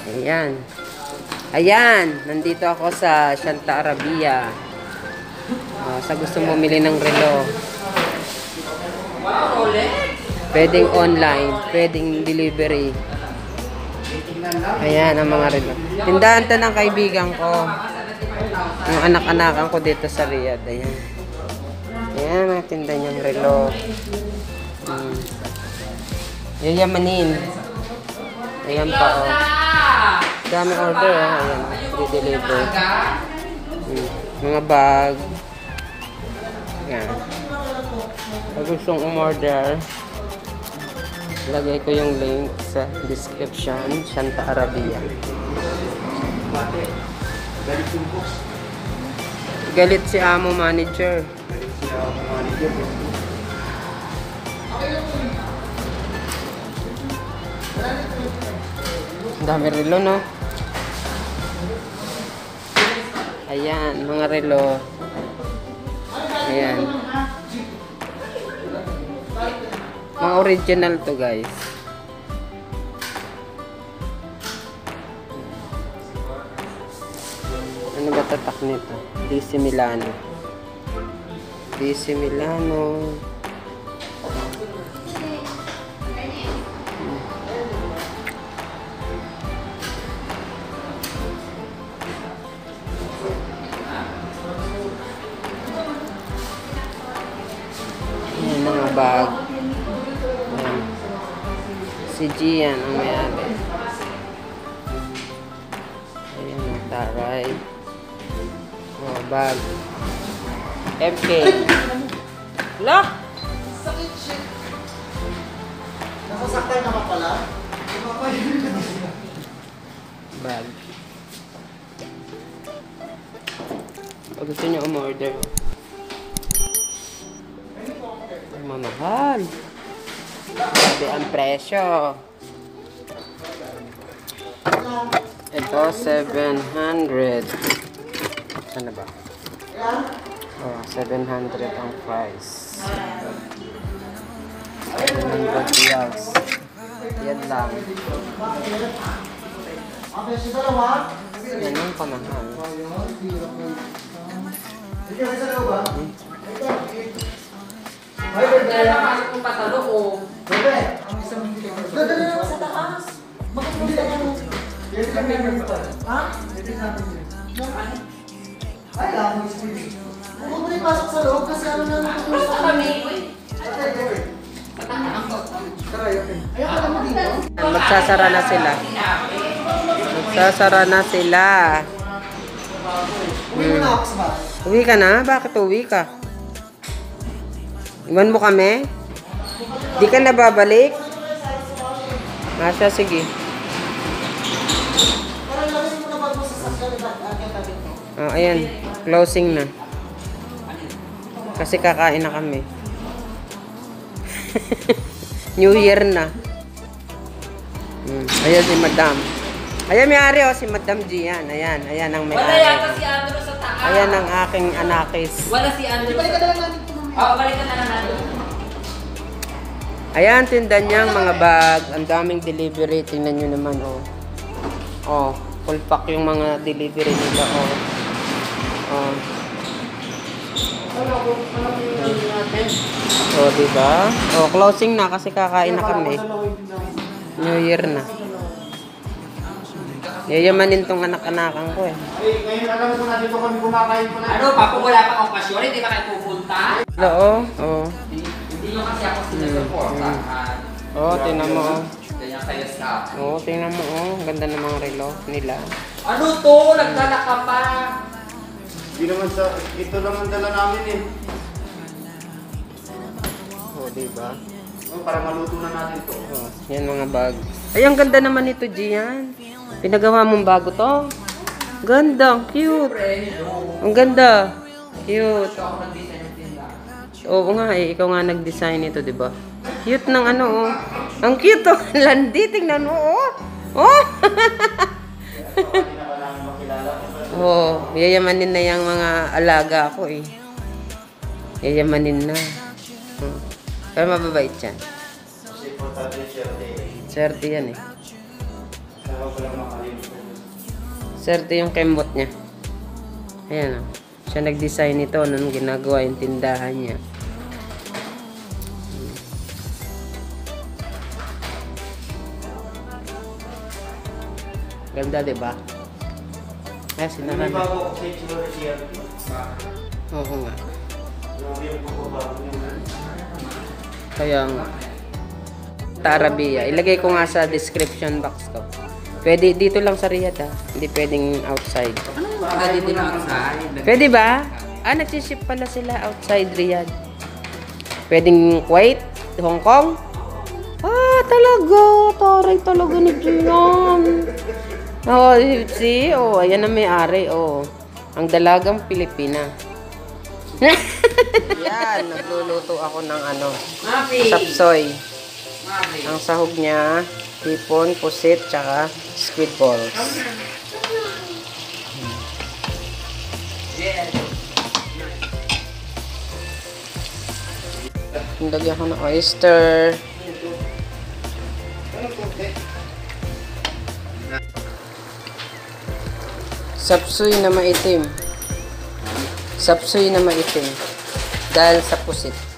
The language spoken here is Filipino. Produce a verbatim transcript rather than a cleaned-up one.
Ayan. Ayan. Nandito ako sa Santa Arabia. Uh, sa gusto mo mili ng relo. Pwedeng online. Pwedeng delivery. Ayan ang mga relo. Tindahan to ng kaibigan ko. Yung anak-anakan ko dito sa Riyadh. Ayan. Ayan ang tinda niyang relo. Hmm. Yayamanin. Ayan pa o. Oh. Dami order o. Oh. Ayan. Di-deliver. Hmm. Mga bag. Ayan. Pag gustong umorder, lagay ko yung link sa description. Santa Arabia. Galit si Amo Manager. Si Amo Manager. Ang dami relo, no? Ayan, mga relo. Ayan. Mga original to, guys. Ano ba tatak nito? D C Milano. D C Milano. Ayan mga bag. Ayan. Si Gian ang may-ari. Ayan ang taray. Oh, bag. F K. Lock! Sakit shit. Nasasaktan ka pa pala? Bag. Pag gusto nyo umorder, ay mamahal. Sabi ang presyo. Ito, seven hundred. Ano ba? Oh, seven hundred ang price. seven hundred riyals. Yan lang. Yan yung pamahal. Kaya nakasok kong patalo ko. Bebe! Dadali naman sa taas! Bakit mo sa ano? Ha? Ay, lang mo yung huwag mo rin pasok sa loob kasi ano na nakatulog sa kami. Ayaw ka naman dito. Magsasara na sila. Magsasara na sila. Uwi mo na ako sa bahay. Uwi ka na? Bakit uwi ka? Iwan mo kami? Di ka na babalik? Masya, sige. Parang lagay mo na bago sa sasal na agad-agad mo. Oh, ayan. Closing na. Kasi kakain na kami. New Year na. Hmm. Ayan si Madam. Ayan may-ari oh, si Madam Gian. Ayan, ayan ang Wala may-ari. yata si Andrew sa taas. Ayan ang aking anakis. Wala si Andrew. Balik ka na lang natin ito mamaya. Oo, balikan na lang natin. Ayan, tinda niyang mga bag. Ang daming delivery. Tingnan nyo naman, oh. Oh, full pack yung mga delivery nila, oh. Oh. Oh, diba? Oh, closing na kasi kakain na kami. New Year na. Yayamanin tong anak-anakan ko, eh. Ay, ngayon alam ko na dito kami kumakain pa na. Ano, papo wala pang okasyon, hindi ba kayo pupunta? Oo, oh. Hindi nyo kasi ako sinusuportahan. Oh, tingnan mo, oh. Ganyan kayo sa akin. Oh, tingnan mo, oh. Ang ganda ng mga relo nila. Ano to? Nagdala ka pa. Hindi naman sa, ito lang ang dala namin eh. Oh, diba? Oh, para maluto na natin to. Oh, yan mga bag. Ay, ang ganda naman ito, Gian. Pinagawa mong bago to. Ganda, ang cute. Ang ganda. Cute. Oo nga eh, ikaw nga nag-design ito, di ba? Cute ng ano, oh. Ang cute, oh. Landi, tingnan mo, oh. Oh! Oh, yayamanin na yung mga alaga ko, eh. Yayamanin na. Oh. Pero mababait yan. Kasi importante siya eh. Swerte yan, eh. Sa Swerte yung kembot niya. Ayan o. Siya nag-design nito nung ginagawa yung tindahan niya. Ganda, diba? Kaya sinahan. Oo nga. Kaya nga. Tarabia. Ilagay ko nga sa description box ko. Pwede dito lang sa Riyadh ha. Hindi pwedeng outside. Pwede din outside. Pwede ba? Ah, nagsiship pala sila outside Riyadh. Pwedeng Kuwait, Hong Kong. Ah, talaga. Taray talaga ni Gian. Oh, see? Oh, ayan ang may-ari. Oh. Ang dalagang Pilipina. Yan, nagluluto ako ng ano, sapsoy. Ang sahog niya, hipon, pusit, tsaka squid balls. Lagyan ko ng oyster. Sapsoy na maitim. Sapsoy na maitim. Dahil sa pusit.